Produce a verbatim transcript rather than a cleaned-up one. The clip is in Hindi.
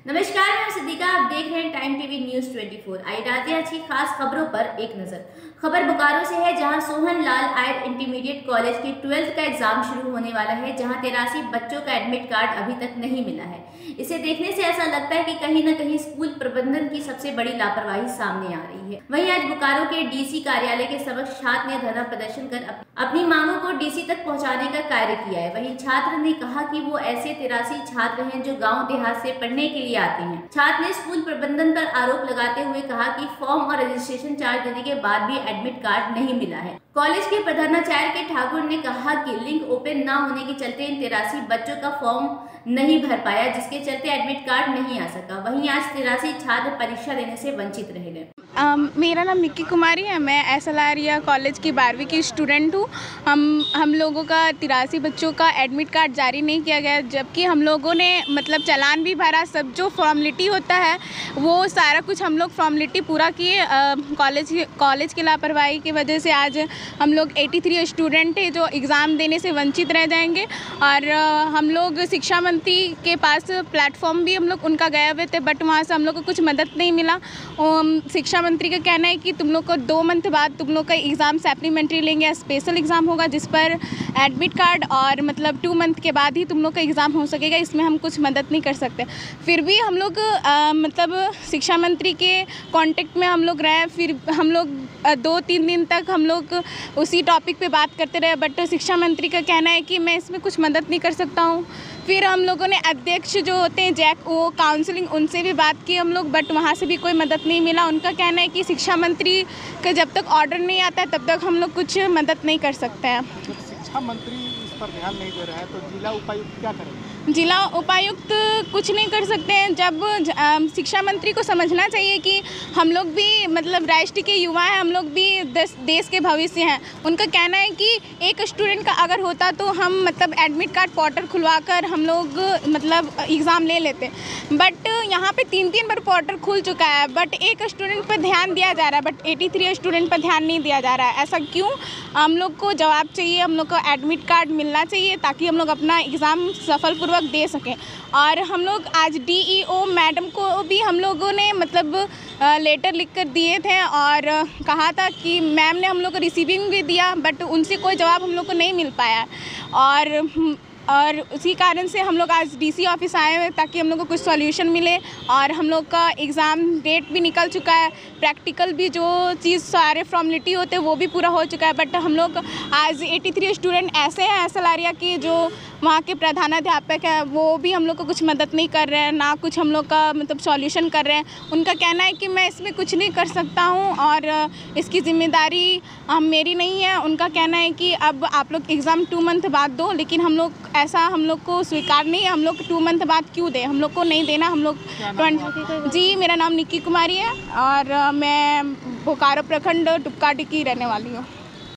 नमस्कार, मैं सिद्दीका। आप देख रहे हैं टाइम टीवी न्यूज चौबीस। आइए डालते हैं अच्छी खास खबरों पर एक नजर। खबर बोकारो से है, जहां सोहन लाल आयर इंटरमीडिएट कॉलेज के ट्वेल्थ का एग्जाम शुरू होने वाला है, जहां तिरासी बच्चों का एडमिट कार्ड अभी तक नहीं मिला है। इसे देखने से ऐसा लगता है कि कहीं न कहीं स्कूल प्रबंधन की सबसे बड़ी लापरवाही सामने आ रही है। वहीं आज बोकारो के डीसी कार्यालय के समक्ष छात्र ने धरना प्रदर्शन कर अपनी मांगों को डीसी तक पहुंचाने का कार्य किया है। वहीं छात्र ने कहा कि वो ऐसे तिरासी छात्र हैं जो गांव देहात से पढ़ने के लिए आते हैं। छात्र ने स्कूल प्रबंधन पर आरोप लगाते हुए कहा कि फॉर्म और रजिस्ट्रेशन चार्ज देने के बाद भी एडमिट कार्ड नहीं मिला है। कॉलेज के प्रधानाचार्य के ठाकुर ने कहा कि लिंक ओपन न होने के चलते इन तिरासी बच्चों का फॉर्म नहीं भर पाया, जिसके चलते एडमिट कार्ड नहीं आ सका। वहीं आज तिरासी छात्र परीक्षा देने से वंचित रह गए। Um, मेरा नाम निक्की कुमारी है। मैं एस एल आरिया कॉलेज की बारहवीं की स्टूडेंट हूँ। हम हम लोगों का तिरासी बच्चों का एडमिट कार्ड जारी नहीं किया गया, जबकि हम लोगों ने मतलब चालान भी भरा। सब जो फॉर्मेलिटी होता है वो सारा कुछ हम लोग फॉर्मेलिटी पूरा किए। कॉलेज कॉलेज की लापरवाही की वजह से आज हम लोग तिरासी स्टूडेंट है जो एग्ज़ाम देने से वंचित रह जाएंगे। और हम लोग शिक्षा मंत्री के पास प्लेटफॉर्म भी हम लोग उनका गए हुए थे, बट वहाँ से हम लोग को कुछ मदद नहीं मिला। शिक्षा मंत्री का कहना है कि तुम लोग को दो मंथ बाद तुम लोग का एग्ज़ाम सप्लीमेंट्री लेंगे या स्पेशल एग्ज़ाम होगा, जिस पर एडमिट कार्ड और मतलब टू मंथ के बाद ही तुम लोग का एग्ज़ाम हो सकेगा। इसमें हम कुछ मदद नहीं कर सकते। फिर भी हम लोग आ, मतलब शिक्षा मंत्री के कांटेक्ट में हम लोग रहे। फिर हम लोग दो तीन दिन तक हम लोग उसी टॉपिक पे बात करते रहे, बट शिक्षा मंत्री का कहना है कि मैं इसमें कुछ मदद नहीं कर सकता हूँ। फिर हम लोगों ने अध्यक्ष जो होते हैं जैक वो काउंसलिंग उनसे भी बात की हम लोग, बट वहाँ से भी कोई मदद नहीं मिला। उनका कहना है कि शिक्षा मंत्री का जब तक ऑर्डर नहीं आता है तब तक हम लोग कुछ मदद नहीं कर सकते हैं। शिक्षा मंत्री इस पर ध्यान नहीं दे रहा है तो जिला उपायुक्त क्या करेंगे? जिला उपायुक्त कुछ नहीं कर सकते हैं। जब शिक्षा मंत्री को समझना चाहिए कि हम लोग भी मतलब राष्ट्र के युवा हैं, हम लोग भी देश देश के भविष्य हैं। उनका कहना है कि एक स्टूडेंट का अगर होता तो हम मतलब एडमिट कार्ड पोर्टल खुलवाकर हम लोग मतलब एग्ज़ाम ले लेते, बट यहाँ पे तीन तीन बार पोर्टल खुल चुका है, बट एक स्टूडेंट पर ध्यान दिया जा रहा है, बट तिरासी स्टूडेंट पर ध्यान नहीं दिया जा रहा है। ऐसा क्यों? हम लोग को जवाब चाहिए। हम लोग को एडमिट कार्ड मिलना चाहिए ताकि हम लोग अपना एग्ज़ाम सफलपूर्वक दे सकें। और हम लोग आज डी ई ओ मैडम को भी हम लोगों ने मतलब लेटर लिख कर दिए थे और कहा था कि मैम ने हम लोग को रिसीविंग भी दिया, बट उनसे कोई जवाब हम लोग को नहीं मिल पाया। और और उसी कारण से हम लोग आज डीसी ऑफिस आए हुए ताकि हम लोग को कुछ सॉल्यूशन मिले। और हम लोग का एग्ज़ाम डेट भी निकल चुका है, प्रैक्टिकल भी जो चीज़ सारे फॉर्मेलिटी होते हैं वो भी पूरा हो चुका है, बट हम लोग आज तिरासी स्टूडेंट ऐसे हैं एस एल आरिया की जो वहाँ के प्रधानाध्यापक है वो भी हम लोग को कुछ मदद नहीं कर रहे हैं, ना कुछ हम लोग का मतलब सॉल्यूशन कर रहे हैं। उनका कहना है कि मैं इसमें कुछ नहीं कर सकता हूँ और इसकी जिम्मेदारी मेरी नहीं है। उनका कहना है कि अब आप लोग एग्ज़ाम टू मंथ बाद दो, लेकिन हम लोग ऐसा हम लोग को स्वीकार नहीं है। हम लोग टू मंथ बाद क्यों दें? हम लोग को नहीं देना। हम लोग जी, मेरा नाम निक्की कुमारी है और मैं बोकारो प्रखंड टुपकाटी की रहने वाली हूँ।